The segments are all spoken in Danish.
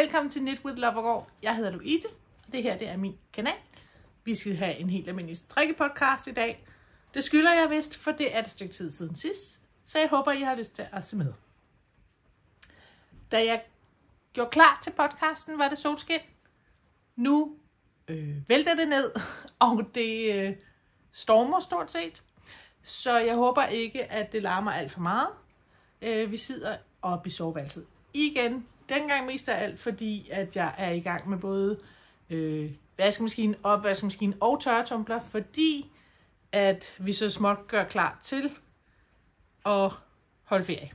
Velkommen til Knit with Lovergaard. Jeg hedder Louise, og det her er min kanal. Vi skal have en helt almindelig strikkepodcast i dag. Det skylder jeg vist, for det er et stykke tid siden sidst, så jeg håber, I har lyst til at se med. Da jeg gjorde klar til podcasten, var det solskin. Nu vælter det ned, og det stormer stort set. Så jeg håber ikke, at det larmer alt for meget. Vi sidder oppe i soveværelset igen. Dengang mest af alt, fordi at jeg er i gang med både vaskemaskinen, opvaskemaskinen og tørretumbler, fordi at vi så småt gør klar til at holde ferie.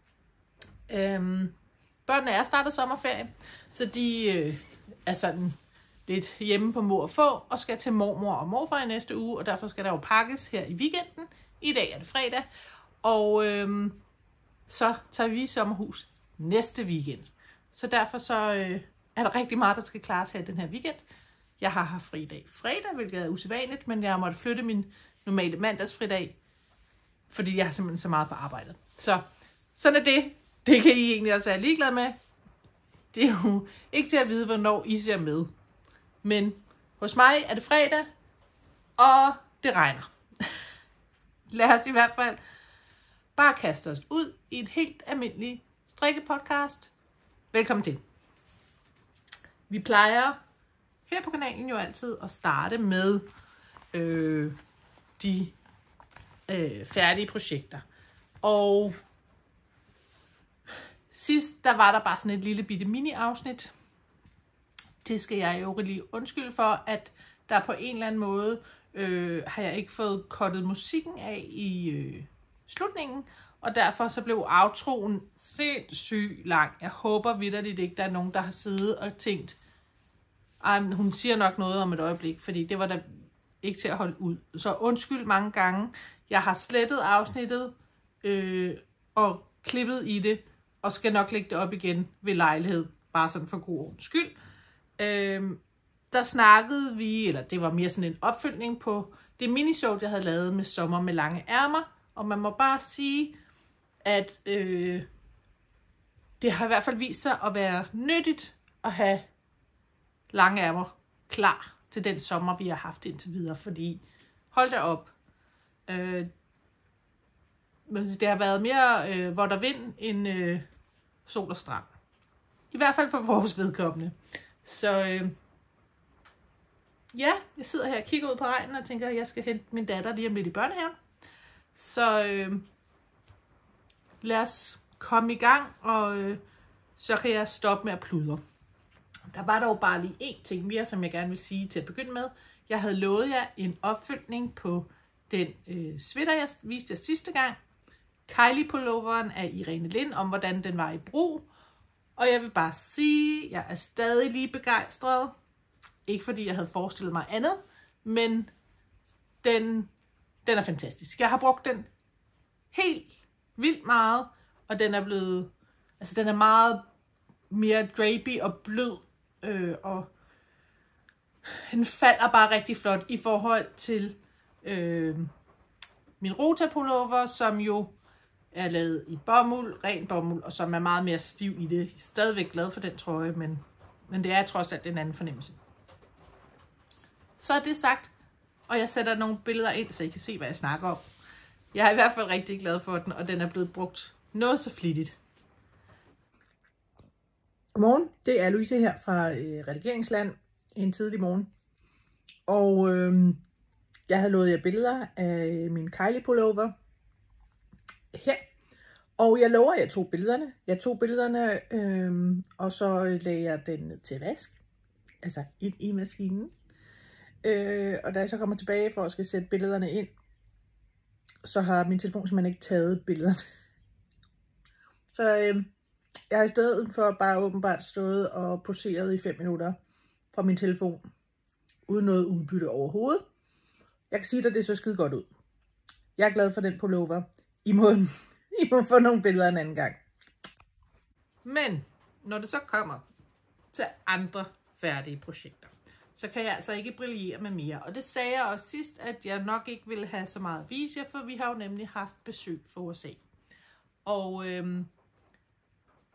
Børnene er startet sommerferie, så de er sådan lidt hjemme på mor og få, og skal til mormor og morfar i næste uge, og derfor skal der jo pakkes her i weekenden. I dag er det fredag, og så tager vi i sommerhus næste weekend. Så derfor så er der rigtig meget, der skal klares her den her weekend. Jeg har haft fri dag fredag, hvilket er usædvanligt, men jeg måtte flytte min normale mandagsfridag, fordi jeg har simpelthen så meget på arbejdet. Så sådan er det. Det kan I egentlig også være ligeglade med. Det er jo ikke til at vide, hvornår I ser med. Men hos mig er det fredag, og det regner. Lad os i hvert fald bare kaste os ud i et helt almindeligt strikkepodcast. Velkommen til. Vi plejer her på kanalen jo altid at starte med de færdige projekter. Og sidst der var der bare sådan et lille bitte mini-afsnit. Det skal jeg jo lige undskylde for, at der på en eller anden måde har jeg ikke fået cuttet musikken af i slutningen. Og derfor så blev outroen sindssygt lang. Jeg håber vitterligt ikke, der er nogen, der har siddet og tænkt, hun siger nok noget om et øjeblik, fordi det var da ikke til at holde ud. Så undskyld mange gange. Jeg har slettet afsnittet og klippet i det, og skal nok lægge det op igen ved lejlighed, bare sådan for god ordens skyld. Der snakkede vi, eller det var mere sådan en opfølgning på det minishow, jeg havde lavet med sommer med lange ærmer, og man må bare sige, at det har i hvert fald vist sig at være nyttigt at have lange ærmer klar til den sommer, vi har haft indtil videre, fordi hold da op. Det har været mere vådt og vind end sol og strand. I hvert fald for vores vedkommende. Så ja, jeg sidder her og kigger ud på regnen og tænker, at jeg skal hente min datter lige om lidt i børnehaven. Så lad os komme i gang, og så kan jeg stoppe med at pludre. Der var dog bare lige én ting mere, som jeg gerne vil sige til at begynde med. Jeg havde lovet jer en opfølgning på den sweater, jeg viste jer sidste gang. Kylie-pulloveren af Irene Lind, om hvordan den var i brug. Og jeg vil bare sige, at jeg er stadig lige begejstret. Ikke fordi jeg havde forestillet mig andet, men den er fantastisk. Jeg har brugt den helt vildt meget, og den er blevet, altså den er meget mere drapey og blød, og den falder bare rigtig flot i forhold til min Rota pullover, som jo er lavet i bomuld, ren bomuld, og som er meget mere stiv i det. Jeg er stadigvæk glad for den trøje, men det er trods alt en anden fornemmelse. Så er det sagt, og jeg sætter nogle billeder ind, så I kan se, hvad jeg snakker om. Jeg er i hvert fald rigtig glad for den, og den er blevet brugt noget så flittigt. Godmorgen, det er Louise her fra Redigeringsland, en tidlig morgen. Og jeg havde lovet jer billeder af min Kylie pullover her. Og jeg lover, at jeg tog billederne. Jeg tog billederne, og så lagde jeg den ned til vask. Altså ind i maskinen. Og da jeg så kommer tilbage for at skal sætte billederne ind, så har min telefon simpelthen ikke taget billederne. Så jeg har i stedet for bare åbenbart stået og poseret i 5 minutter fra min telefon, uden noget udbytte overhovedet. Jeg kan sige dig, det så skide godt ud. Jeg er glad for den pullover. I må få nogle billeder en anden gang. Men når det så kommer til andre færdige projekter, så kan jeg altså ikke brillere med mere. Og det sagde jeg også sidst, at jeg nok ikke ville have så meget at vise jer, for vi har jo nemlig haft besøg fra USA. Og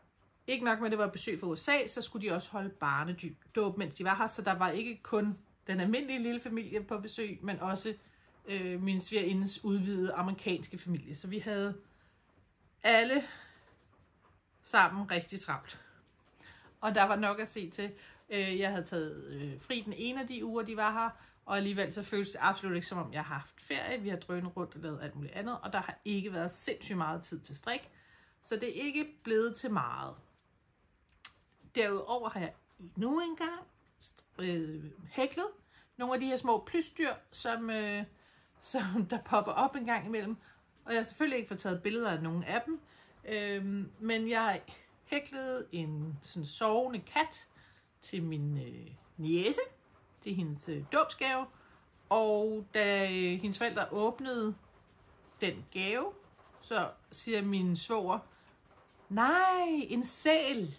ikke nok med, at det var besøg fra USA, så skulle de også holde barnedåb, mens de var her. Så der var ikke kun den almindelige lille familie på besøg, men også min svigerindes udvidede amerikanske familie. Så vi havde alle sammen rigtig travlt. Og der var nok at se til. Jeg havde taget fri den ene af de uger, de var her, og alligevel så føltes det absolut ikke, som om jeg har haft ferie. Vi har drønet rundt og lavet alt muligt andet, og der har ikke været sindssygt meget tid til strik. Så det er ikke blevet til meget. Derudover har jeg endnu en gang hæklet nogle af de her små plysdyr, som der popper op en gang imellem. Og jeg har selvfølgelig ikke fået taget billeder af nogen af dem. Men jeg har hæklet en sådan sovende kat til min niece. Det er hendes dåbsgave. Og da hendes forældre åbnede den gave, så siger min svoger, nej, en sæl.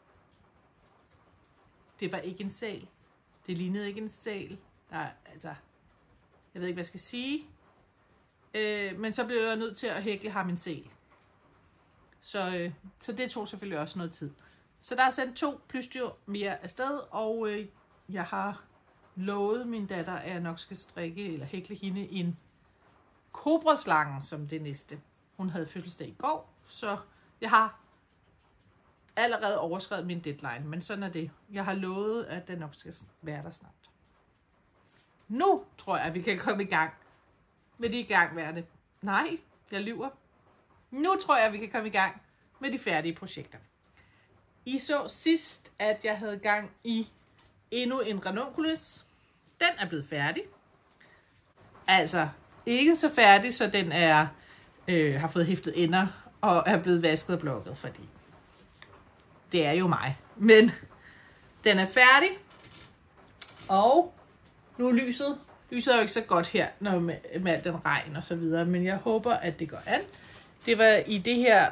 Det var ikke en sæl. Det lignede ikke en sæl. Altså, jeg ved ikke, hvad jeg skal sige. Men så blev jeg nødt til at hækle ham en sæl. Så det tog selvfølgelig også noget tid. Så der er sendt 2 plysdyr mere afsted, og jeg har lovet min datter, at jeg nok skal strikke eller hækle hende en kobraslange som det næste. Hun havde fødselsdag i går, så jeg har allerede overskredet min deadline, men sådan er det. Jeg har lovet, at den nok skal være der snart. Nu tror jeg, at vi kan komme i gang med de igangværende. Nej, jeg lyver. Nu tror jeg, at vi kan komme i gang med de færdige projekter. I så sidst, at jeg havde gang i endnu en ranunculus. Den er blevet færdig. Altså, ikke så færdig, så den er har fået hæftet ender og er blevet vasket og blokket, fordi det er jo mig. Men den er færdig, og nu er lyset. Lyset er jo ikke så godt her, når med al den regn og så videre, men jeg håber, at det går an. Det var i det her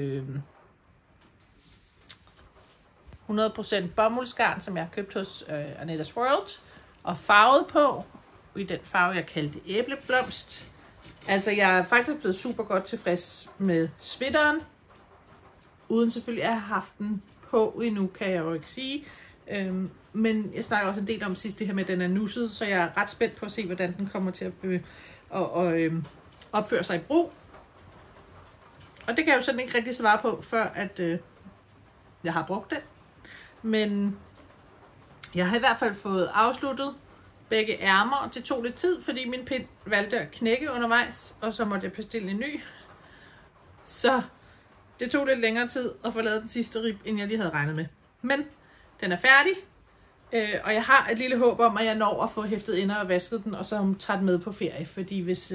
100% bomuldsgarn, som jeg har købt hos Annettes World, og farvet på, i den farve, jeg kaldte æbleblomst. Altså, jeg er faktisk blevet super godt tilfreds med sweateren, uden selvfølgelig at have haft den på endnu, kan jeg jo ikke sige. Men jeg snakker også en del om sidst det her med, at den er nusset, så jeg er ret spændt på at se, hvordan den kommer til at opføre sig i brug. Og det kan jeg jo sådan ikke rigtig svare på, før at jeg har brugt den. Men jeg har i hvert fald fået afsluttet begge ærmer, og det tog lidt tid, fordi min pind valgte at knække undervejs, og så måtte jeg bestille en ny. Så det tog lidt længere tid at få lavet den sidste rib, end jeg lige havde regnet med. Men den er færdig, og jeg har et lille håb om, at jeg når at få hæftet ender og vasket den, og så tager den med på ferie. Fordi hvis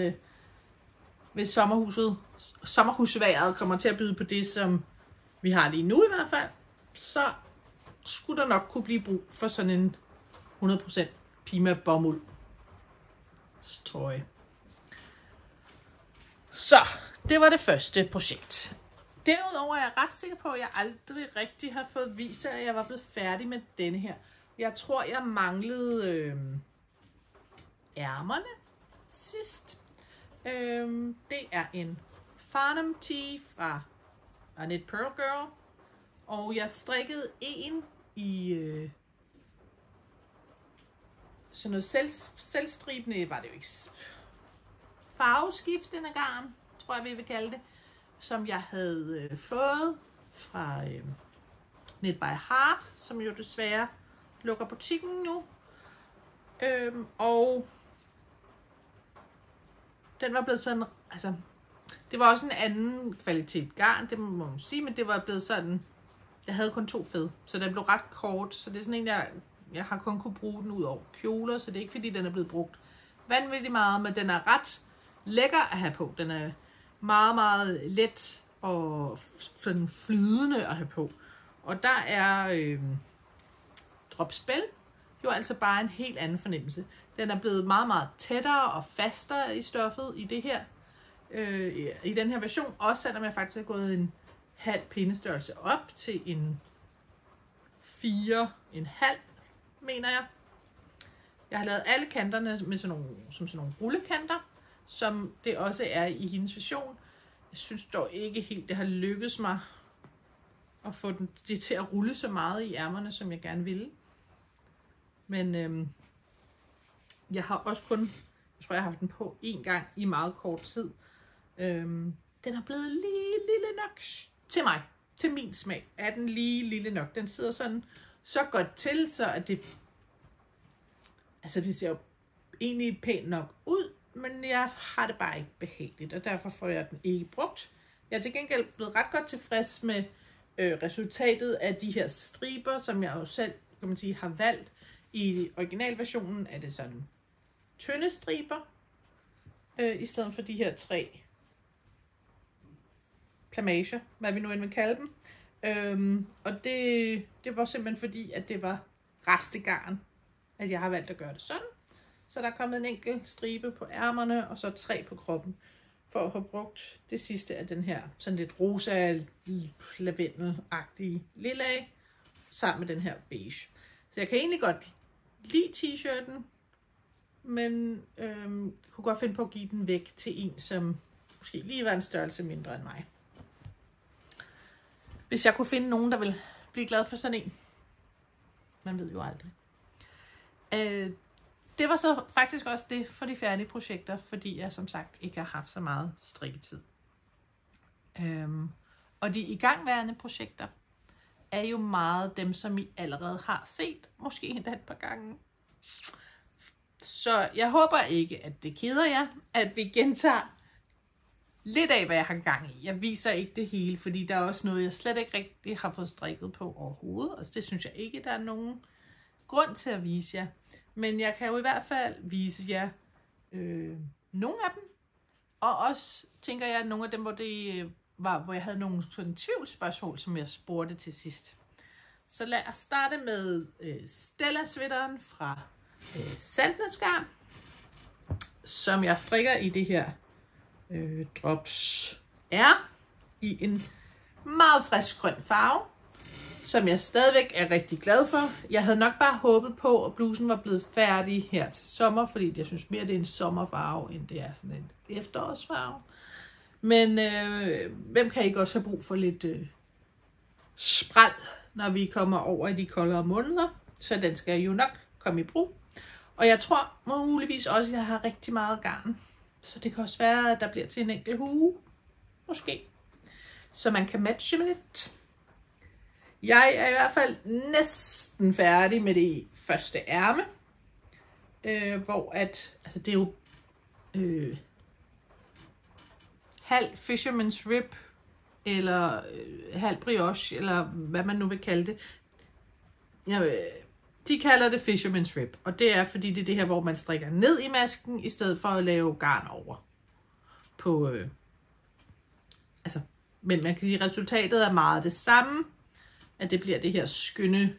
sommerhusværet kommer til at byde på det, som vi har lige nu i hvert fald, så skulle der nok kunne blive brug for sådan en 100% Pima bomuld trøje. Så det var det første projekt. Derudover er jeg ret sikker på, at jeg aldrig rigtig har fået vist, at jeg var blevet færdig med denne her. Jeg tror, jeg manglede ærmerne sidst. Det er en Farnham tee fra Annette Pearl Girl. Og jeg strikkede en i sådan noget selvstribende, var det jo ikke, farveskiftende garn, tror jeg vi vil kalde det, som jeg havde fået fra Knit by Heart, som jo desværre lukker butikken nu. Og den var blevet sådan, altså, det var også en anden kvalitet garn, det må man sige, men det var blevet sådan, jeg havde kun 2 fed, så den blev ret kort, så det er sådan en, jeg har kun kunne bruge den ud over kjoler, så det er ikke fordi, den er blevet brugt vanvittigt meget, men den er ret lækker at have på. Den er meget, meget let og sådan flydende at have på. Og der er dropspell jo altså bare en helt anden fornemmelse. Den er blevet meget, meget tættere og fastere i stoffet i det her, i den her version, også selvom jeg faktisk har gået en halv pindestørrelse op til en 4,5, mener jeg. Jeg har lavet alle kanterne med sådan nogle rullekanter, som det også er i hendes version. Jeg synes dog ikke helt, det har lykkedes mig at få det til at rulle så meget i ærmerne, som jeg gerne ville. Men jeg har også kun, jeg tror jeg har haft den på en gang i meget kort tid. Den er blevet lige lille nok til mig. Til min smag er den lige lille nok. Den sidder sådan så godt til, så at det, altså det ser jo egentlig pænt nok ud, men jeg har det bare ikke behageligt, og derfor får jeg den ikke brugt. Jeg er til gengæld blevet ret godt tilfreds med resultatet af de her striber, som jeg jo selv, kan man sige, har valgt. I originalversionen er det sådan tynde striber, i stedet for de her 3 plamager, hvad vi nu end vil kalde dem. Og det var simpelthen fordi, at det var restegarn, at jeg har valgt at gøre det sådan. Så der er kommet en enkelt stribe på ærmerne, og så 3 på kroppen, for at have brugt det sidste af den her sådan lidt rosa, lavendelagtige lilla, sammen med den her beige. Så jeg kan egentlig godt lide t-shirten, men kunne godt finde på at give den væk til en, som måske lige var en størrelse mindre end mig. Hvis jeg kunne finde nogen, der vil blive glad for sådan en. Man ved jo aldrig. Det var så faktisk også det for de færdige projekter, fordi jeg som sagt ikke har haft så meget strikketid. Og de igangværende projekter er jo meget dem, som I allerede har set, måske endda et par gange. Så jeg håber ikke, at det keder jer, at vi gentager lidt af, hvad jeg har gang i. Jeg viser ikke det hele, fordi der er også noget, jeg slet ikke rigtig har fået strikket på overhovedet. Altså det synes jeg ikke, der er nogen grund til at vise jer. Men jeg kan jo i hvert fald vise jer nogle af dem. Og også tænker jeg, at nogle af dem, hvor jeg havde nogle sådan tvivlsspørgsmål, som jeg spurgte til sidst. Så lad os starte med Stella-sweateren fra Saltnesgarn, som jeg strikker i det her Drops R i en meget frisk grøn farve, som jeg stadigvæk er rigtig glad for. Jeg havde nok bare håbet på, at blusen var blevet færdig her til sommer, fordi jeg synes mere, det er en sommerfarve, end det er sådan en efterårsfarve. Men hvem kan ikke også have brug for lidt spræl, når vi kommer over i de koldere måneder? Så den skal jo nok komme i brug. Og jeg tror muligvis også, at jeg har rigtig meget garn. Så det kan også være, at der bliver til en enkelt hue. Måske. Så man kan matche med lidt. Jeg er i hvert fald næsten færdig med det første ærme. Hvor at, altså det er jo halv fisherman's rib, eller halv brioche, eller hvad man nu vil kalde det. De kalder det fisherman's rib, og det er fordi det er det her, hvor man strikker ned i masken, i stedet for at lave garn over. På, men man kan sige, at resultatet er meget det samme, at det bliver det her skønne,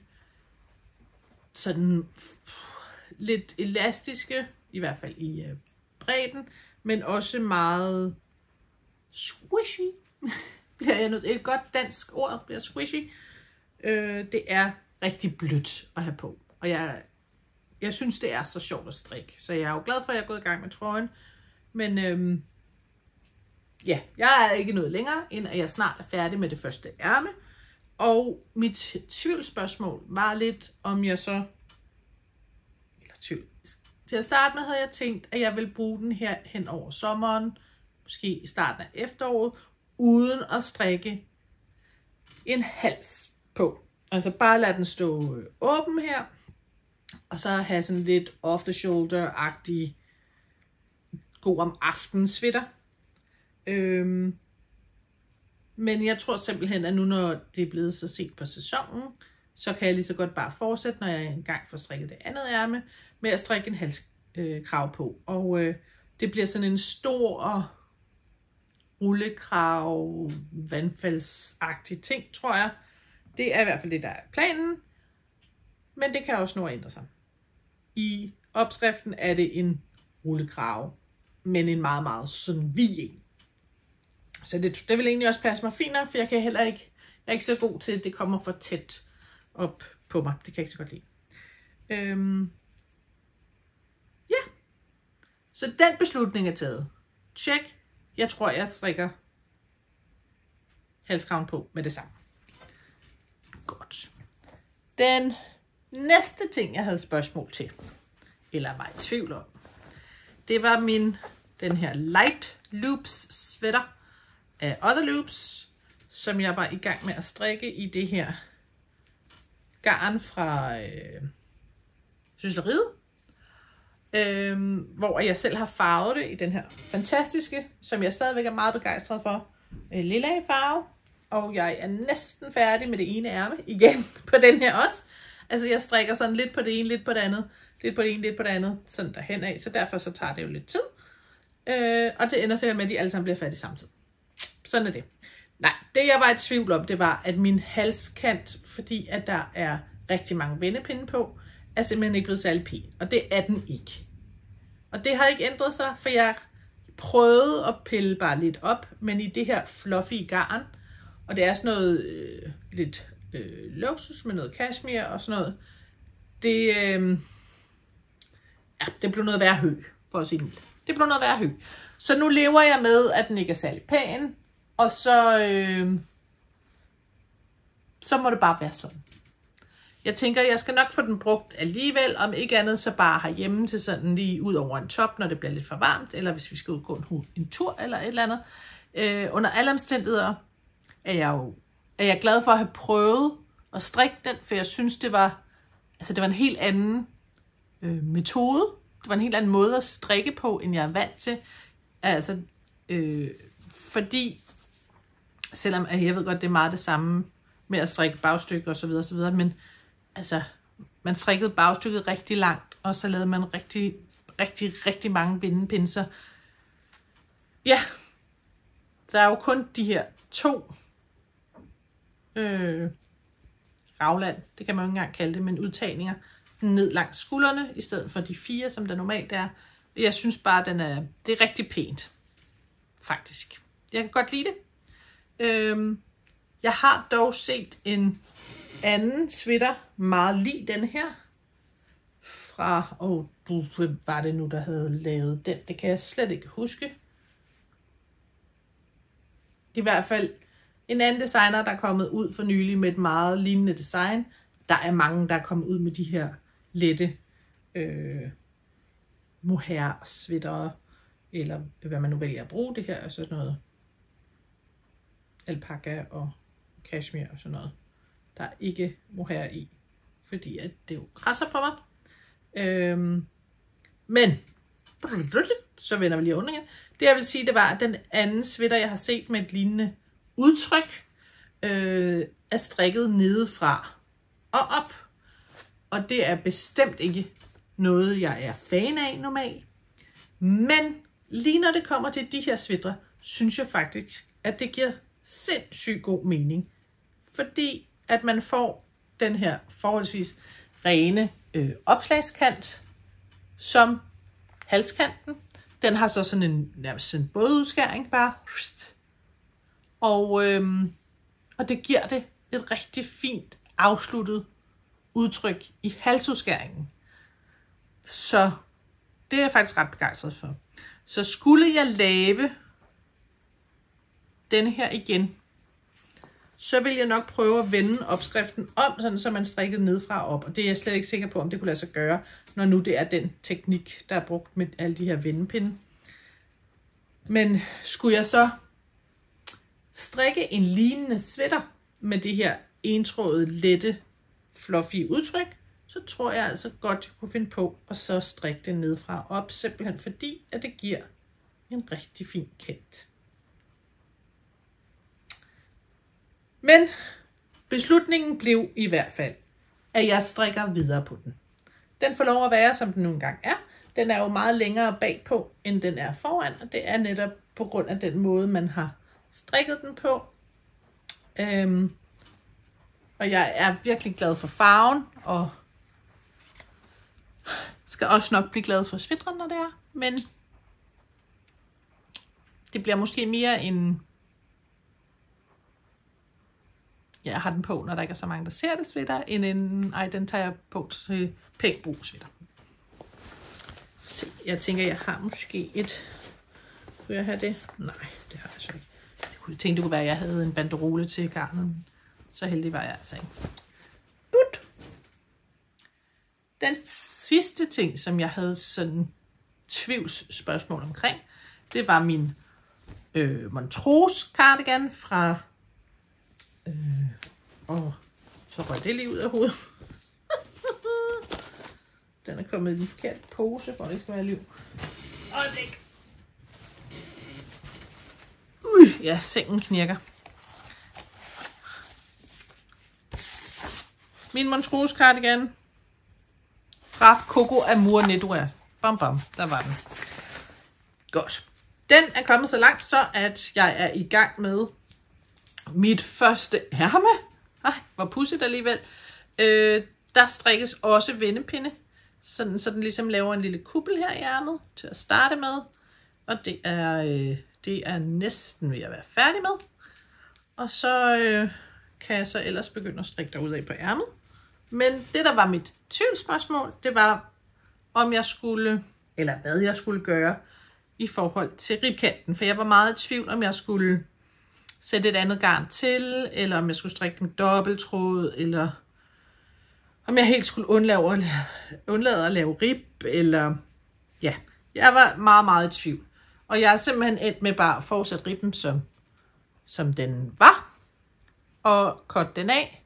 sådan lidt elastiske, i hvert fald i bredden, men også meget squishy. Et godt dansk ord bliver squishy. Det er rigtig blødt at have på, og jeg synes, det er så sjovt at strikke, så jeg er jo glad for, at jeg er gået i gang med trøjen, men ja, jeg er ikke nået længere, end at jeg snart er færdig med det første ærme. Og mit tvivlsspørgsmål var lidt, om jeg så... Til at starte med havde jeg tænkt, at jeg ville bruge den her hen over sommeren, måske i starten af efteråret, uden at strikke en hals på. Altså bare lade den stå åben her, og så have sådan lidt off-the-shoulder-agtig god om aftenen sweater. Men jeg tror simpelthen, at nu når det er blevet så sent på sæsonen, så kan jeg lige så godt bare fortsætte, når jeg engang får strikket det andet ærme, med at strikke en halskrav på. Og det bliver sådan en stor rullekrav, vandfaldsagtig ting, tror jeg. Det er i hvert fald det, der er planen. Men det kan også nå at ændre sig. I opskriften er det en rullekrav, men en meget, meget sådan vid en. Så det vil egentlig også passe mig finere, for jeg er ikke så god til, at det kommer for tæt op på mig. Det kan jeg ikke så godt lide. Ja. Så den beslutning er taget. Tjek. Jeg tror, jeg strikker halskraven på med det samme. Godt. Den næste ting, jeg havde spørgsmål til, eller var i tvivl om, det var den her Light Loops sweater af Other Loops, som jeg var i gang med at strikke i det her garn fra Sysleriet, hvor jeg selv har farvet det i den her fantastiske, som jeg stadigvæk er meget begejstret for, lilla farve. Og jeg er næsten færdig med det ene ærme igen på den her også. Altså jeg strikker sådan lidt på det ene, lidt på det andet, lidt på det ene, lidt på det andet, sådan derhen af. Så derfor så tager det jo lidt tid. Og det ender sikkert med, at de alle sammen bliver færdige samtidig. Sådan er det. Nej, det jeg var i tvivl om, det var, at min halskant, fordi at der er rigtig mange vendepinde på, er simpelthen ikke blevet særlig pæn. Og det er den ikke. Og det har ikke ændret sig, for jeg prøvede at pille bare lidt op, men i det her fluffy garn, og det er sådan noget lidt luksus med noget cashmere og sådan noget, det blev noget værre hø, for at sige det. Det blev noget værre hø. Så nu lever jeg med, at den ikke er særlig pæn, og så må det bare være sådan. Jeg tænker, jeg skal nok få den brugt alligevel, om ikke andet så bare herhjemme til sådan lige ud over en top, når det bliver lidt for varmt, eller hvis vi skal ud og gå en tur eller et eller andet. Under alle omstændigheder er jeg glad for at have prøvet at strikke den, for jeg synes, det var en helt anden metode. Det var en helt anden måde at strikke på, end jeg er vant til. Altså, fordi, selvom jeg ved godt, det er meget det samme med at strikke bagstykker og så videre, men altså, man strikkede bagstykket rigtig langt, og så lavede man rigtig, rigtig, rigtig mange vindepinser. Ja, der er jo kun de her 2 ragland, det kan man jo ikke engang kalde det, men udtagninger, sådan ned langs skuldrene, i stedet for de 4, som der normalt er. Jeg synes bare, det er rigtig pænt, faktisk. Jeg kan godt lide det. Jeg har dog set en anden sweater, meget lig den her, fra, hvem var det nu, der havde lavet den? Det kan jeg slet ikke huske. I hvert fald en anden designer, der er kommet ud for nylig med et meget lignende design. Der er mange, der er kommet ud med de her lette mohair sweatere, eller hvad man nu vælger at bruge. Det her er sådan noget alpaca og cashmere og sådan noget. Der er ikke mohair i, fordi at det jo krasser på mig. Men så vender vi lige under igen. Det jeg vil sige, det var, at den anden sweater, jeg har set med et lignende udtryk, er strikket nedefra og op. Og det er bestemt ikke noget, jeg er fan af normalt. Men lige når det kommer til de her sweater, synes jeg faktisk, at det giver sindssygt god mening. Fordi at man får den her forholdsvis rene opslagskant som halskanten. Den har så sådan nærmest en bådudskæring bare. Og det giver det et rigtig fint afsluttet udtryk i halsudskæringen. Så det er jeg faktisk ret begejstret for. Så skulle jeg lave denne her igen, så vil jeg nok prøve at vende opskriften om, sådan så man strikkede nedefra og op. Og det er jeg slet ikke sikker på, om det kunne lade sig gøre, når nu det er den teknik, der er brugt med alle de her vendepinde. Men skulle jeg så strikke en lignende sweater med det her entrådede, lette, fluffy udtryk, så tror jeg altså godt, jeg kunne finde på at så strikke det nedefra og op, simpelthen fordi, at det giver en rigtig fin kant. Men beslutningen blev i hvert fald, at jeg strikker videre på den. Den får lov at være, som den nu engang er. Den er jo meget længere bagpå, end den er foran, og det er netop på grund af den måde, man har strikket den på. Og jeg er virkelig glad for farven, og skal også nok blive glad for sweateren, når det er. Men det bliver måske mere en... Jeg har den på, når der ikke er så mange, der ser det sweater, end en... Ej, den tager jeg på til pænt brug sweater. Se, jeg tænker, jeg har måske et... Vil jeg have det? Nej, det har jeg så ikke. Jeg tænkte, det kunne være, at jeg havde en banderole til garnet. Så heldig var jeg altså ikke. But. Den sidste ting, som jeg havde sådan tvivlsspørgsmål omkring, det var min Montrose cardigan fra... så røg det lige ud af hovedet. Den er kommet i den forkerte pose, for det skal være liv. Øjeblik. Ja, sengen knirker. Min Montrose cardigan fra Coco Amour Nettoir. Bam bam, der var den. Godt. Den er kommet så langt, så at jeg er i gang med mit første ærme. Ej, hvor pudsigt alligevel. Der strikkes også vendepinde, sådan, så den ligesom laver en lille kuppel her i ærmet til at starte med. Og det er næsten ved at være færdig med. Og så kan jeg så ellers begynde at strikke derudad på ærmet. Men det, der var mit tvivlsspørgsmål, det var, om jeg skulle, eller hvad jeg skulle gøre i forhold til ribkanten. For jeg var meget i tvivl, om jeg skulle sætte et andet garn til, eller om jeg skulle strikke med dobbelttråd, eller om jeg helt skulle undlade at lave rib, eller ja, jeg var meget, meget i tvivl. Og jeg er simpelthen endt med bare at fortsætte ribben, som den var, og cutte den af.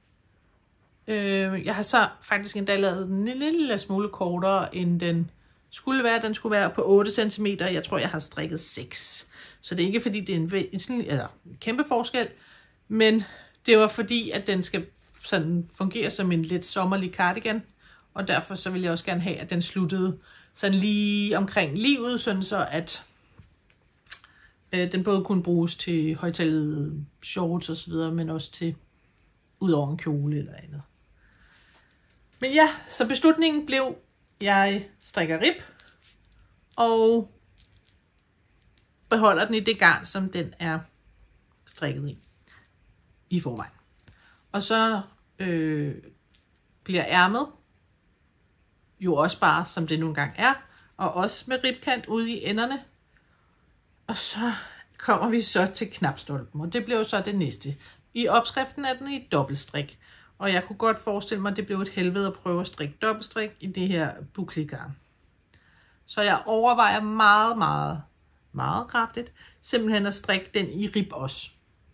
Jeg har så faktisk endda lavet den en lille smule kortere, end den skulle være. Den skulle være på 8 cm. Jeg tror, jeg har strikket 6. Så det er ikke fordi, det er en kæmpe forskel. Men det var fordi, at den skal sådan fungere som en lidt sommerlig cardigan. Og derfor så vil jeg også gerne have, at den sluttede sådan lige omkring livet, sådan så at den både kunne bruges til højtallede shorts og så videre, men også til ud over en kjole eller andet. Men ja, så beslutningen blev, jeg strikker rib og beholder den i det garn, som den er strikket i forvejen. Og så bliver ærmet jo også bare, som det nu engang er, og også med ribkant ude i enderne. Og så kommer vi så til knapstolpen, og det bliver jo så det næste. I opskriften er den i dobbeltstrik, og jeg kunne godt forestille mig, at det blev et helvede at prøve at strikke dobbeltstrik i det her bouclé-garn. Så jeg overvejer meget, meget, meget kraftigt simpelthen at strikke den i rib også.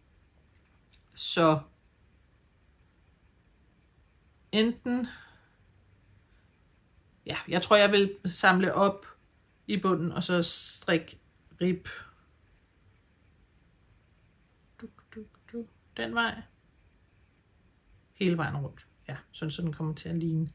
Så enten, ja, jeg tror jeg vil samle op i bunden og så strikke rib den vej hele vejen rundt. Ja, sådan så den kommer til at ligne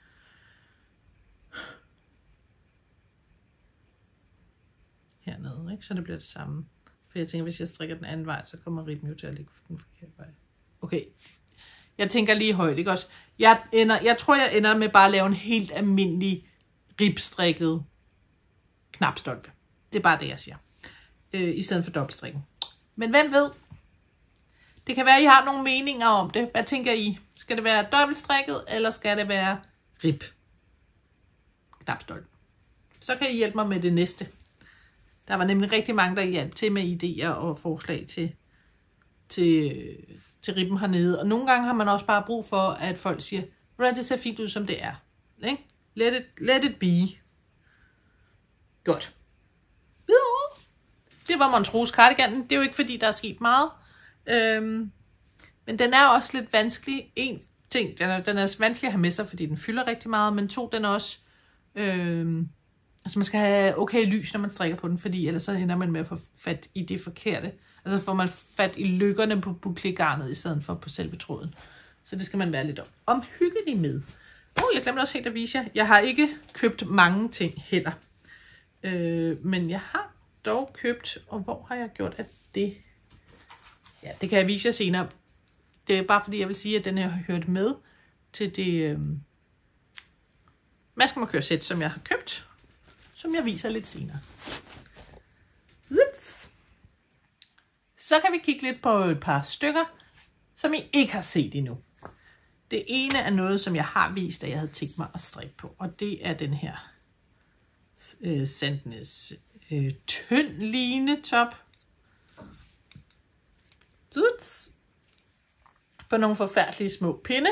hernede, ikke? Så det bliver det samme. For jeg tænker, hvis jeg strikker den anden vej, så kommer ribben jo til at ligge den forkerte vej. Okay, jeg tænker lige højt, ikke også? Jeg tror, jeg ender med bare at lave en helt almindelig ribstrikket knapstolpe. Det er bare det, jeg siger. I stedet for dobbeltstrikken. Men hvem ved? Det kan være, at I har nogle meninger om det. Hvad tænker I? Skal det være dobbeltstrikket, eller skal det være rib? Knapstolpe. Så kan I hjælpe mig med det næste. Der var nemlig rigtig mange, der hjalp til med idéer og forslag til ribben hernede. Og nogle gange har man også bare brug for, at folk siger, at det ser fint ud, som det er. Ikke? Let it be. Godt. Det var Montrose cardiganen. Det er jo ikke fordi, der er sket meget. Men den er også lidt vanskelig. En ting, den er vanskelig at have med sig, fordi den fylder rigtig meget. Men to, den er også... altså man skal have okay lys, når man strikker på den, fordi ellers så ender man med at få fat i det forkerte. Altså får man fat i lykkerne på bouclé-garnet i stedet for på selve tråden. Så det skal man være lidt omhyggelig med. Jeg glemte også helt at vise jer. Jeg har ikke købt mange ting heller. Men jeg har dog købt, og hvor har jeg gjort af det? Ja, det kan jeg vise jer senere. Det er bare fordi, jeg vil sige, at den her har hørt med til det maskemarkørsæt, som jeg har købt, som jeg viser lidt senere. Så kan vi kigge lidt på et par stykker, som I ikke har set endnu. Det ene er noget, som jeg har vist, at jeg havde tænkt mig at strikke på, og det er den her Sandnes tynd linetop. på nogle forfærdelige små pinde.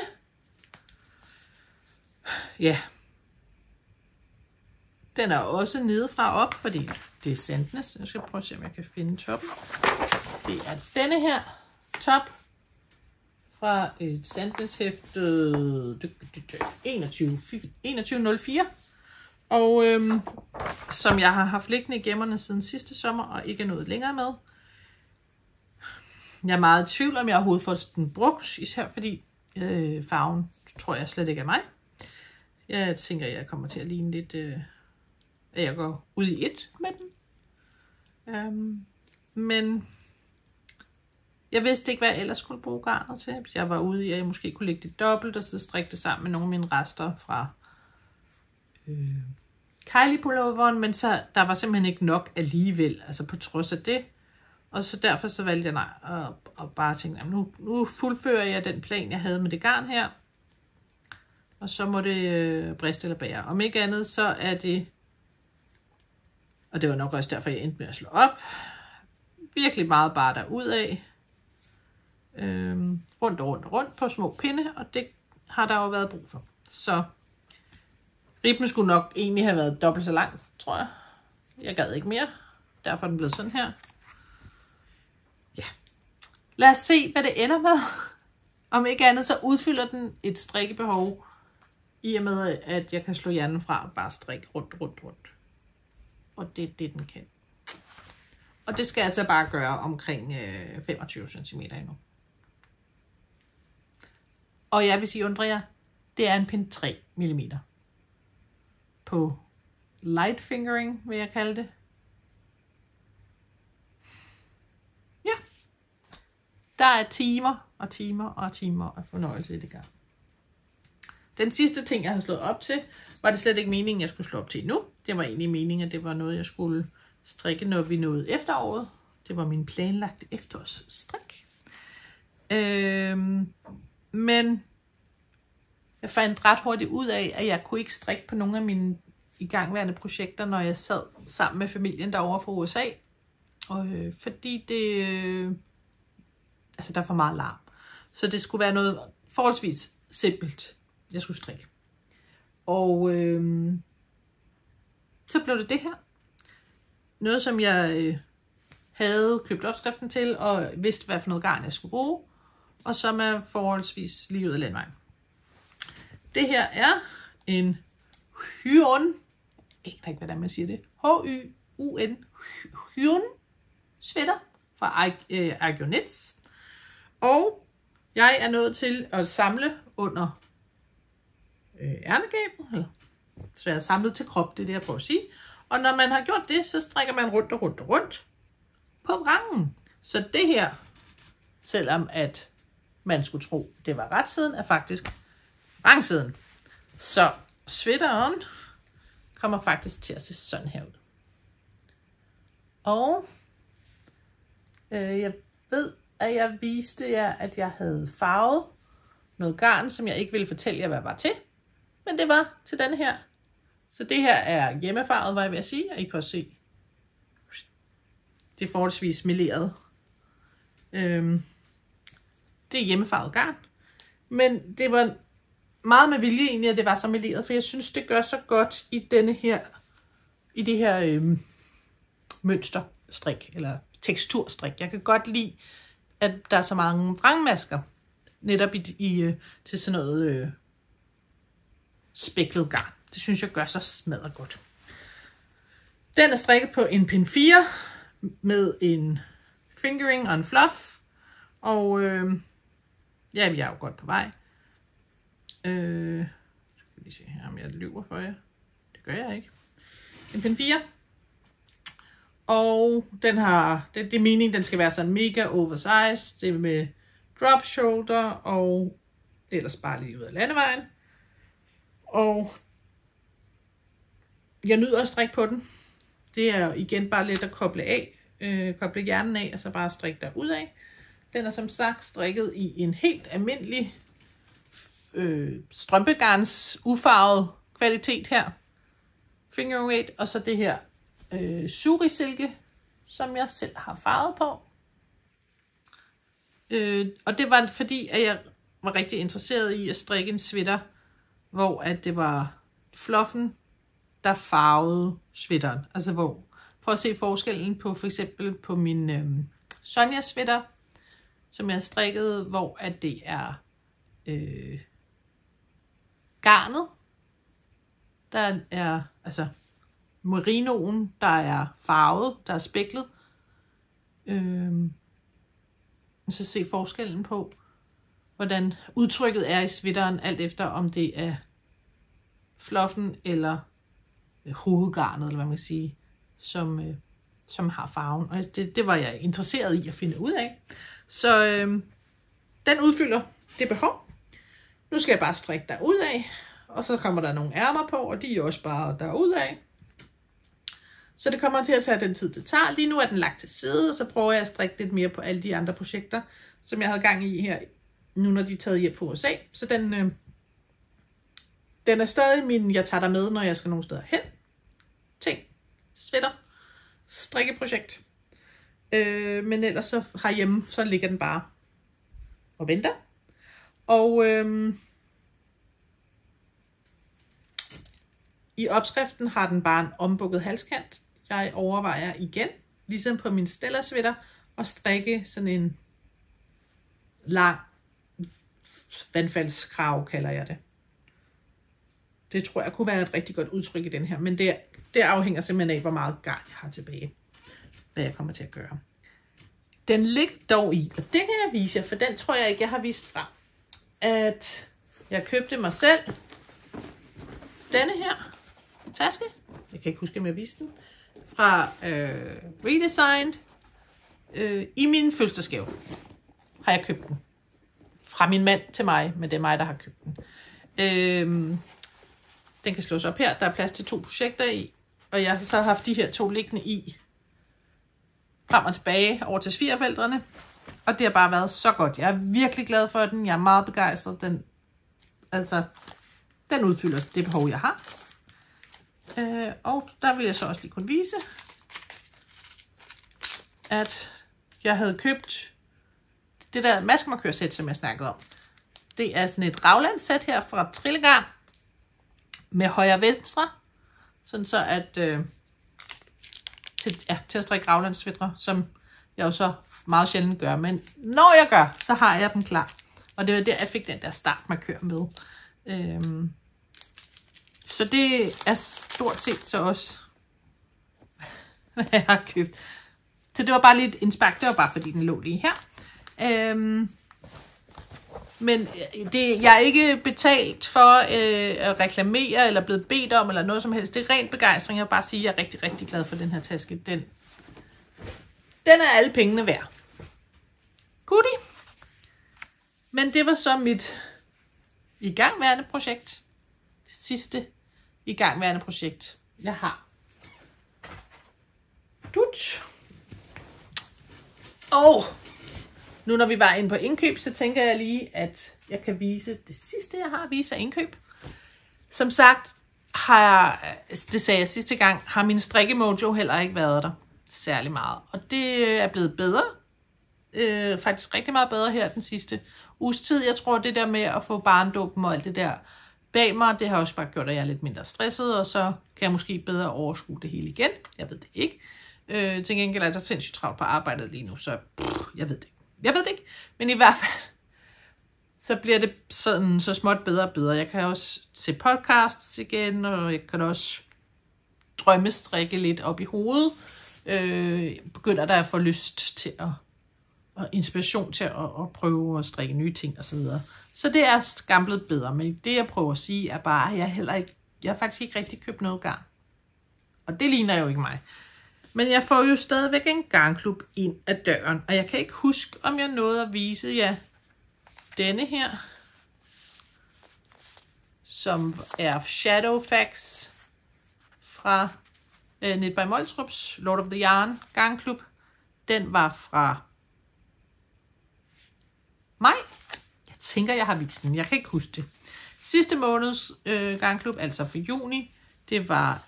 Ja. Den er også nedefra op, fordi det er Sandnes. Jeg skal prøve at se, om jeg kan finde toppen. Det er denne her top fra et Sandnes-hæfte 2104. Og som jeg har haft liggende i gemmerne siden sidste sommer, og ikke er nået længere med. Jeg er meget i tvivl, om jeg overhovedet får den brugt, især fordi farven tror jeg slet ikke er mig. Jeg tænker, jeg kommer til at ligne lidt, at jeg går ud i et med den. Men jeg vidste ikke, hvad jeg ellers skulle bruge garnet til. Jeg var ude i, at jeg måske kunne lægge det dobbelt, og så strikke det sammen med nogle af mine rester fra Kylie-pulloveren, men så der var simpelthen ikke nok alligevel, altså på trods af det. Og så derfor så valgte jeg at bare tænke, nu fuldfører jeg den plan, jeg havde med det garn her. Og så må det briste eller bære. Om ikke andet, så er det, og det var nok også derfor, jeg endte med at slå op, virkelig meget bare derudad. Rundt på små pinde, og det har der jo været brug for. Så ribben skulle nok egentlig have været dobbelt så lang, tror jeg. Jeg gad ikke mere, derfor er den blevet sådan her. Ja. Lad os se, hvad det ender med. Om ikke andet, så udfylder den et strikkebehov, i og med, at jeg kan slå hjernen fra og bare strikke rundt. Og det er det, den kan. Og det skal jeg altså bare gøre omkring 25 cm endnu. Og jeg vil sige, undrer jeg, det er en pind 3 mm. På light fingering, vil jeg kalde det. Ja. Der er timer af fornøjelse i det garn. Den sidste ting, jeg har slået op til, var det slet ikke meningen, jeg skulle slå op til nu. Det var egentlig meningen, at det var noget, jeg skulle strikke, når vi nåede efteråret. Det var min planlagte efterårsstrik. Men jeg fandt ret hurtigt ud af, at jeg kunne ikke strikke på nogle af mine igangværende projekter, når jeg sad sammen med familien derovre fra USA. Fordi det, altså der er for meget larm. Så det skulle være noget forholdsvis simpelt, jeg skulle strikke. Og så blev det her. Noget, som jeg havde købt opskriften til, og vidste, hvad for noget garn jeg skulle bruge. Og som er forholdsvis lige ud af landvejen. Det her er en Hyun. Jeg ved ikke, hvordan man siger det. H-Y-U-N. Hyun sweater fra Argonets. Og jeg er nået til at samle under ærmegabet. Så jeg er samlet til krop, det er det, jeg prøver at sige. Og når man har gjort det, så strikker man rundt på vrangen. Så det her, selvom at man skulle tro, det var retsiden, er faktisk vrangsiden. Så sweateren kommer faktisk til at se sådan her ud. Og jeg ved, at jeg viste jer, at jeg havde farvet noget garn, som jeg ikke ville fortælle jer, hvad var til. Men det var til den her. Så det her er hjemmefarvet, var jeg ved at sige. Og I kan også se, det er forholdsvis meleret. Det er hjemmefarvet garn. Men det var meget med vilje egentlig, at det var så meleret, for jeg synes, det gør så godt i denne her, i det her mønsterstrik, eller teksturstrik. Jeg kan godt lide, at der er så mange vrangmasker, netop til sådan noget spæklet garn. Det synes jeg gør så smadret godt. Den er strikket på en pind 4, med en fingering og en fluff, og ja, vi er jo godt på vej. Skal vi se her, om jeg lyver for jer. Det gør jeg ikke. En pind 4. Og den har, det er meningen, den skal være sådan mega oversized. Det er med drop shoulder, og ellers bare lige ud af landevejen. Og jeg nyder at strikke på den. Det er igen bare let at koble af, koble hjernen af, og så bare strikke der ud af. Den er som sagt strikket i en helt almindelig strømpegarns ufarvet kvalitet her. Finger weight, og så det her suri silke, som jeg selv har farvet på. Og det var fordi, at jeg var rigtig interesseret i at strikke en sweater, hvor at det var fluffen, der farvede sweateren. Altså for at se forskellen på for eksempel på min Sonja sweater, som jeg strikkede, hvor at det er garnet, der er altså merinoen, der er farvet, der er spæklet. Så se forskellen på, hvordan udtrykket er i sweateren, alt efter om det er fluffen eller hovedgarnet, eller hvad man kan sige, som har farven. Og det var jeg interesseret i at finde ud af. Så den udfylder det behov. Nu skal jeg bare strikke derudad, og så kommer der nogle ærmer på, og de er også bare derudad. Så det kommer til at tage den tid, det tager. Lige nu er den lagt til side, og så prøver jeg at strikke lidt mere på alle de andre projekter, som jeg havde gang i her, nu når de er taget hjem fra USA. Så den er stadig min, jeg tager der med, når jeg skal nogle steder hen. Ting, sweater, strikkeprojekt. Men ellers så herhjemme, så ligger den bare og venter. Og i opskriften har den bare en ombukket halskant. Jeg overvejer igen, ligesom på min Stella sweater, at strikke sådan en lang vandfaldskrav, kalder jeg det. Det tror jeg kunne være et rigtig godt udtryk i den her, men det afhænger simpelthen af, hvor meget garn jeg har tilbage, hvad jeg kommer til at gøre. Den ligger dog i, og det kan jeg vise jer, for den tror jeg ikke, jeg har vist frem, at jeg købte mig selv denne her taske. Jeg kan ikke huske, om jeg viste den. Fra Redesigned. I min fødselsdagsgave har jeg købt den. Fra min mand til mig, men det er mig, der har købt den. Den kan slås op her. Der er plads til 2 projekter i. Og jeg har så haft de her 2 liggende i. Frem og tilbage over til svigerforældrene. Og det har bare været så godt. Jeg er virkelig glad for den. Jeg er meget begejstret. Den udfylder det behov, jeg har. Og der vil jeg så også lige kunne vise, at jeg havde købt det der maskemarkørsæt, som jeg snakkede om. Det er sådan et Ragland-sæt her fra Trillegarn med højre og venstre, sådan så at til at strikke Ragland-sweatre, som jeg jo så meget sjældent gør, men når jeg gør, så har jeg dem klar. Og det var der, jeg fik den der startmarkør med. Så det er stort set så også, hvad jeg har købt. Så det var bare lige et indspark, det var bare fordi den lå lige her. Men jeg er ikke betalt for at reklamere, eller blevet bedt om, eller noget som helst. Det er rent begejstring. Jeg vil bare sige, at jeg er rigtig, rigtig glad for den her taske. Den er alle pengene værd. Goodie. Men det var så mit igangværende projekt. Det sidste igangværende projekt, jeg har. Og nu når vi var inde på indkøb, så tænker jeg lige, at jeg kan vise det sidste, jeg har at vise af indkøb. Som sagt, det sagde jeg sidste gang, har min strikkemojo heller ikke været der særlig meget. Og det er blevet bedre. Faktisk rigtig meget bedre her den sidste uges tid. Jeg tror, det der med at få barndåben og alt det der bag mig, det har også bare gjort, at jeg er lidt mindre stresset, og så kan jeg måske bedre overskue det hele igen. Jeg ved det ikke. Til gengæld er der sindssygt travlt på arbejdet lige nu, så jeg ved det ikke. Jeg ved det ikke, men i hvert fald, så bliver det sådan så småt bedre og bedre. Jeg kan også se podcasts igen, og jeg kan også drømmestrikke lidt op i hovedet. Begynder der at få lyst til og inspiration til at prøve at strikke nye ting og så videre. Så det er skamblet bedre, men det jeg prøver at sige er bare, at jeg har faktisk ikke rigtig købt noget garn. Og det ligner jo ikke mig. Men jeg får jo stadigvæk en garnklub ind ad døren, og jeg kan ikke huske, om jeg nåede at vise jer denne her, som er Shadowfax fra Knit by Moltrups Lord of the Yarn garnklub. Den var fra maj. Jeg tænker, jeg har vist den. Jeg kan ikke huske det. Sidste måneds garnklub, altså for juni, det var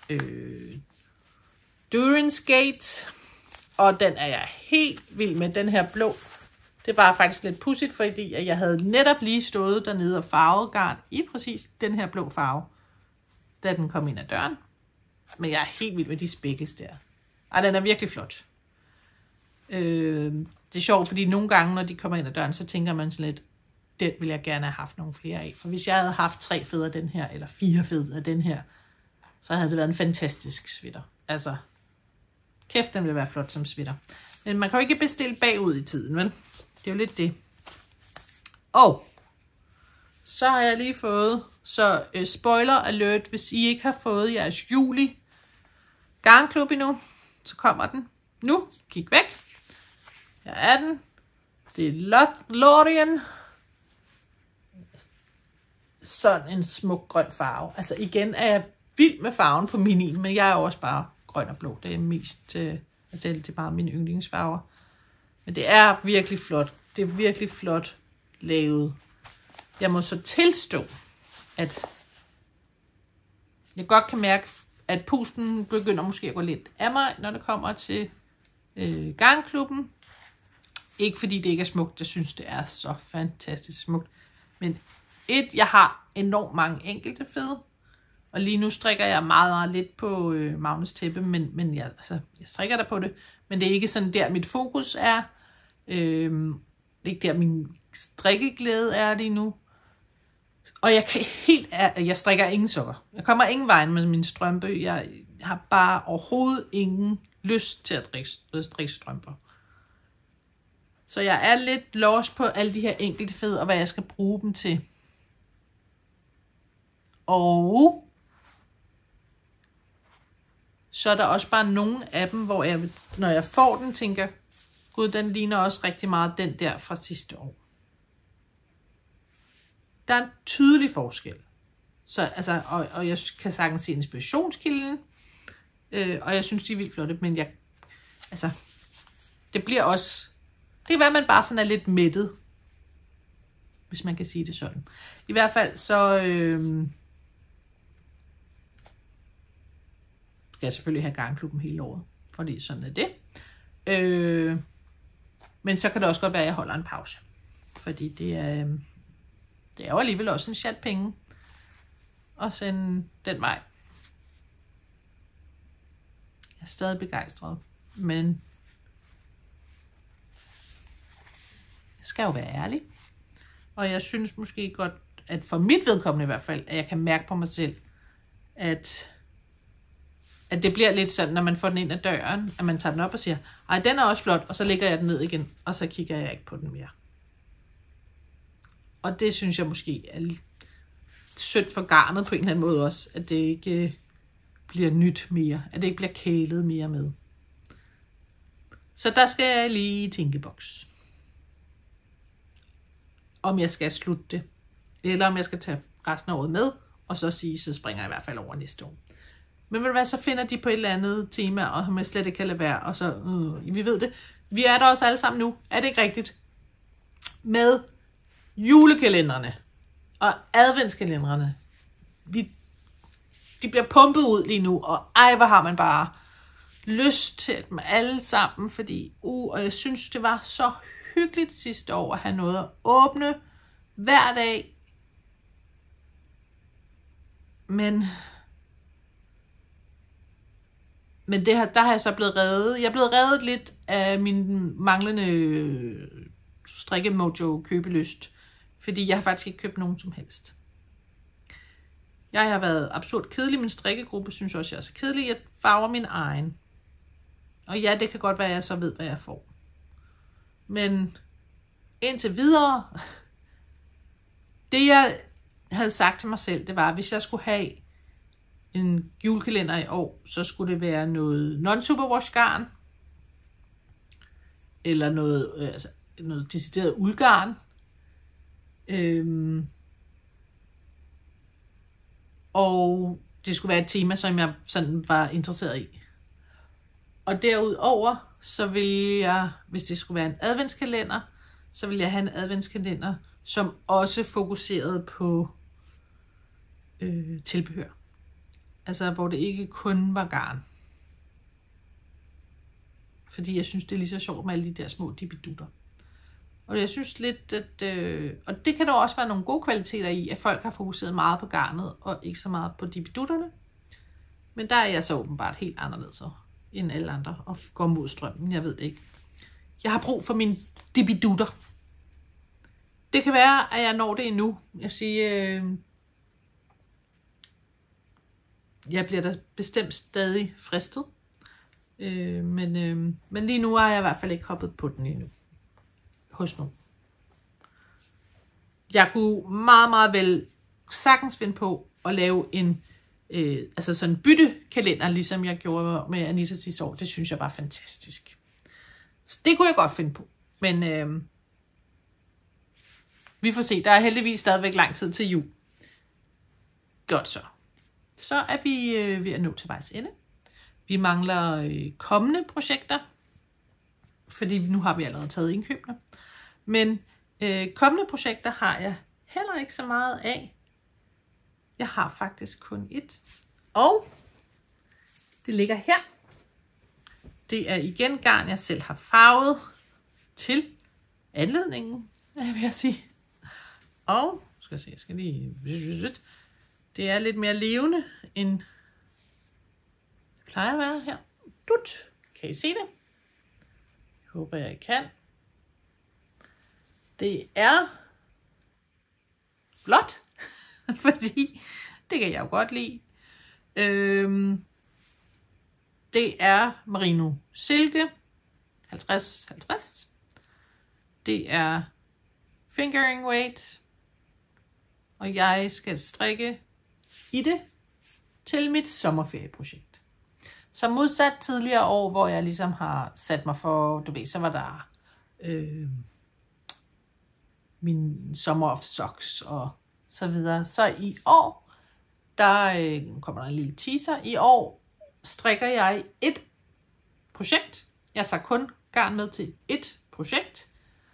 Durance Gate, og den er jeg helt vild med, den her blå Det var faktisk lidt pudsigt, fordi jeg havde netop lige stået dernede og farvet garn i præcis den her blå farve, da den kom ind ad døren. Men jeg er helt vild med de speckles der. Ej, den er virkelig flot. Det er sjovt, fordi nogle gange, når de kommer ind ad døren, så tænker man sådan lidt, den ville jeg gerne have haft nogle flere af. For hvis jeg havde haft 3 fed af den her, eller 4 fed af den her, så havde det været en fantastisk sweater. Altså, kæft, den ville være flot som sweater. Men man kan jo ikke bestille bagud i tiden, vel? Det er jo lidt det. Og så har jeg lige fået, så spoiler alert, hvis I ikke har fået jeres juli garnklub endnu, så kommer den nu. Kig væk. Her er den. Det er Lothlorien. Sådan en smuk grøn farve. Altså igen er jeg vild med farven på minien, men jeg er også bare grøn og blå. Det er mest, altså det er bare mine yndlingsfarver. Men det er virkelig flot. Det er virkelig flot lavet. Jeg må så tilstå, at jeg godt kan mærke, at pusten begynder måske at gå lidt af mig, når det kommer til garnklubben. Ikke fordi det ikke er smukt. Jeg synes, det er så fantastisk smukt. Men jeg har enormt mange enkelte fede. Og lige nu strikker jeg meget, meget lidt på Magnus tæppe, men jeg strikker der på det. Men det er ikke sådan der, mit fokus er. Det er ikke der, min strikkeglæde er lige nu. Og jeg strikker ingen sokker. Jeg kommer ingen vejen med min strømpe. Jeg har bare overhovedet ingen lyst til at strikke strømper. Så jeg er lidt lost på alle de her enkelte fede, og hvad jeg skal bruge dem til. Og så er der også bare nogle af dem, hvor jeg, når jeg får den, tænker, gud, den ligner også rigtig meget den der fra sidste år. Der er en tydelig forskel. Så, altså, og jeg kan sagtens se inspirationskilden, og jeg synes, de er vildt flotte, men det bliver også, det kan være, man bare sådan er lidt mættet, hvis man kan sige det sådan. I hvert fald så skal jeg selvfølgelig have garnklubben hele året, fordi sådan er det. Men så kan det også godt være, at jeg holder en pause, fordi det er jo alligevel også en chat penge at sende den vej. Jeg er stadig begejstret, men jeg skal jo være ærlig. Og jeg synes måske godt, at for mit vedkommende i hvert fald, at jeg kan mærke på mig selv, at det bliver lidt sådan, når man får den ind ad døren, at man tager den op og siger, ej, den er også flot, og så lægger jeg den ned igen, og så kigger jeg ikke på den mere. Og det synes jeg måske er lidt sødt for garnet på en eller anden måde også, at det ikke bliver nyt mere, at det ikke bliver kælet mere med. Så der skal jeg lige i tænkeboks. Om jeg skal slutte det, eller om jeg skal tage resten af året med, og så sige, så springer jeg i hvert fald over næste år. Men ved du hvad, så finder de på et eller andet tema, og som jeg slet ikke kan lade være, og så, vi ved det. Vi er der også alle sammen nu, er det ikke rigtigt? Med julekalenderne og adventskalenderne. De bliver pumpet ud lige nu, og ej, hvor har man bare lyst til dem alle sammen, fordi, og jeg synes, det var så hyggeligt sidste år at have noget at åbne hver dag. Men der har jeg så blevet reddet. Jeg er blevet reddet lidt af min manglende strikkemojo købelyst, fordi jeg har faktisk ikke købt nogen som helst. Jeg har været absurd kedelig. Min strikkegruppe synes også, jeg er så kedelig. Jeg farver min egen. Og ja, det kan godt være, at jeg så ved, hvad jeg får. Men indtil videre, det jeg havde sagt til mig selv, det var, at hvis jeg skulle have en julekalender i år, så skulle det være noget non-superwash garn, eller noget decideret uldgarn. Og det skulle være et tema, som jeg sådan var interesseret i. Og derudover, så ville jeg, hvis det skulle være en adventskalender, så ville jeg have en adventskalender, som også fokuserede på tilbehør. Altså, hvor det ikke kun var garn. Fordi jeg synes, det er lige så sjovt med alle de der små dippidutter. Og jeg synes lidt, at, og det kan der også være nogle gode kvaliteter i, at folk har fokuseret meget på garnet, og ikke så meget på dibidutterne. Men der er jeg så åbenbart helt anderledes end alle andre, og går mod strømmen, jeg ved det ikke. Jeg har brug for mine dibidutter. Det kan være, at jeg når det endnu. Jeg siger, jeg bliver da bestemt stadig fristet. Men lige nu har jeg i hvert fald ikke hoppet på den endnu. Hos nogen. Jeg kunne meget, meget vel sagtens finde på at lave en altså sådan en byttekalender, ligesom jeg gjorde med Anissa sidste år. Det synes jeg var fantastisk. Så det kunne jeg godt finde på. Men vi får se. Der er heldigvis stadigvæk lang tid til jul. Godt så. Så er vi ved at nå til vejs ende. Vi mangler kommende projekter, fordi nu har vi allerede taget indkøbene. Men kommende projekter har jeg heller ikke så meget af. Jeg har faktisk kun et. Og det ligger her. Det er igen garn, jeg selv har farvet til anledningen, vil jeg sige. Og skal jeg se, jeg skal lige... Det er lidt mere levende end det plejer at være her. Dut. Kan I se det? Jeg håber, jeg kan. Det er blåt, fordi det kan jeg jo godt lide. Det er merino silke 50-50. Det er fingering weight, og jeg skal strikke i det til mit sommerferieprojekt. Så modsat tidligere år, hvor jeg ligesom har sat mig for, du ved, så var der min summer of socks og så videre. Så i år, der kommer der en lille teaser. I år strikker jeg et projekt. Jeg tager kun garn med til et projekt.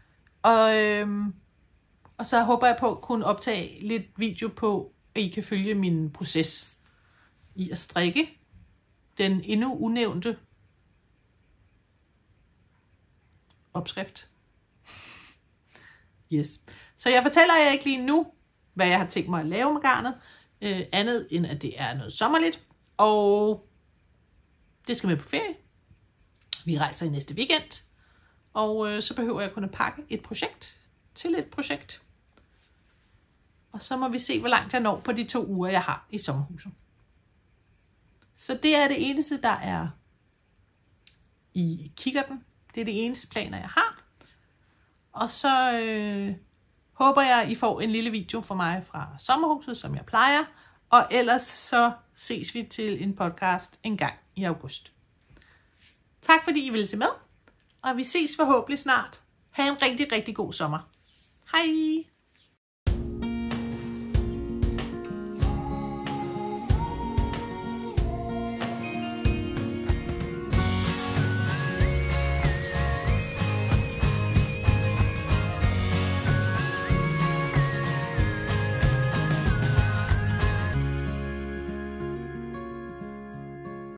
Og så håber jeg på at kunne optage lidt video på, at I kan følge min proces i at strikke den endnu unævnte opskrift. Yes. Så jeg fortæller jer ikke lige nu, hvad jeg har tænkt mig at lave med garnet, andet end at det er noget sommerligt, og det skal med på ferie. Vi rejser i næste weekend, og så behøver jeg kun at pakke et projekt til et projekt. Og så må vi se, hvor langt jeg når på de 2 uger, jeg har i sommerhuset. Så det er det eneste, der er i kikkerten. Det er det eneste planer, jeg har. Og så håber jeg, I får en lille video fra mig fra sommerhuset, som jeg plejer. Og ellers så ses vi til en podcast en gang i august. Tak fordi I ville se med. Og vi ses forhåbentlig snart. Ha' en rigtig, rigtig god sommer. Hej!